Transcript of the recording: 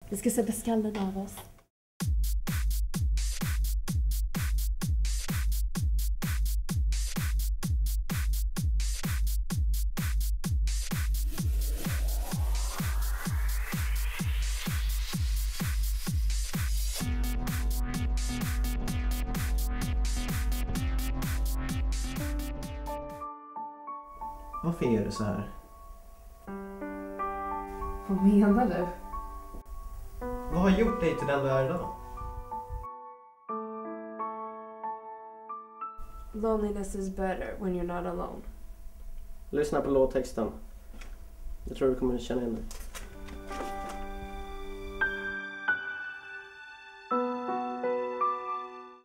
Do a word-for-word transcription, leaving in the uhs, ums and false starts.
Vi ska sätta skallen av oss. Varför är du så här? Vad menar du? Vad har gjort dig till den du är idag? Loneliness is better when you're not alone. Lyssna på låttexten. Jag tror du kommer känna igen dig.